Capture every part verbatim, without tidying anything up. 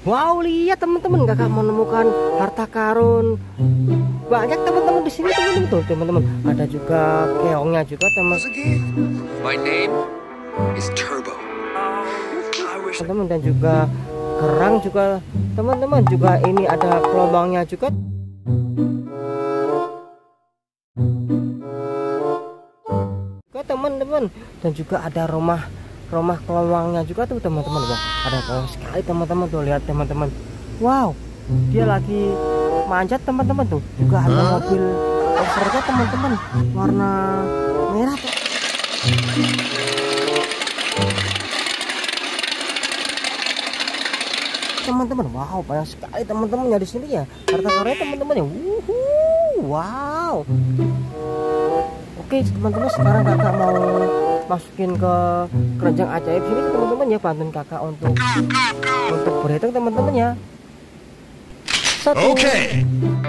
Wow, lihat teman-teman, kakak menemukan harta karun banyak teman-teman di sini teman-teman. Tuh teman-teman, ada juga keongnya juga teman. My name is Turbo. Teman-teman, dan juga kerang juga teman-teman, juga ini ada gelombangnya juga. Juga teman-teman, dan juga ada rumah rumah gelombangnya juga tuh teman-teman. Wah, ada banyak sekali teman-teman, tuh lihat teman-teman. Wow, dia lagi manjat teman-teman. Tuh juga ada mobil overnya teman-teman, warna merah tuh. Teman-teman, wow, banyak sekali teman-teman ya di sini ya harta karunnya teman-teman ya. Wuhu, wow. Oke teman-teman, sekarang kakak mau masukin ke keranjang ajaib sini teman-teman ya. Bantuin kakak untuk untuk berhitung teman-teman ya. Satu. Okay.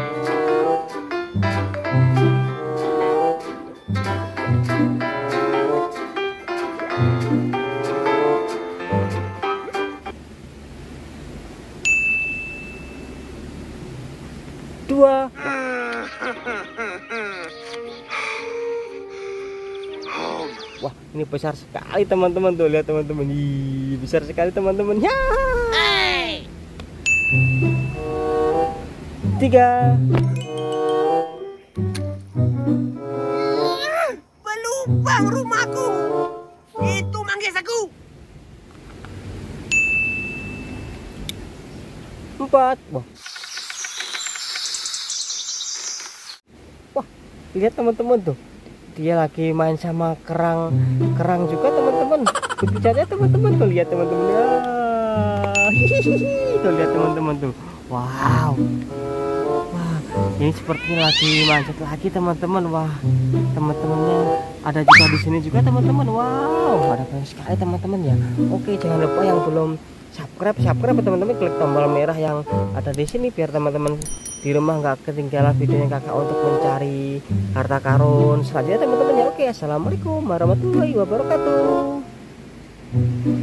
Dua. Wah, ini besar sekali teman-teman, tuh lihat teman-teman. Ih, besar sekali teman-teman ya. Tiga. Belubang rumahku. Itu manggis aku. Empat. Wah. Wah, lihat teman-teman tuh. Dia lagi main sama kerang kerang juga teman-teman. Bicaranya teman-teman, tuh lihat teman-teman ya. Hihihi, tuh lihat teman-teman tuh. Wow. Wah, ini sepertinya lagi manjat lagi teman-teman. Wah, teman-temannya ada juga di sini juga teman-teman. Wow, ada banyak sekali teman-teman ya. Oke, jangan lupa yang belum subscribe subscribe teman-teman, klik tombol merah yang ada di sini biar teman-teman di rumah nggak ketinggalan videonya kakak untuk mencari harta karun selanjutnya teman-teman ya. Oke, assalamualaikum warahmatullahi wabarakatuh.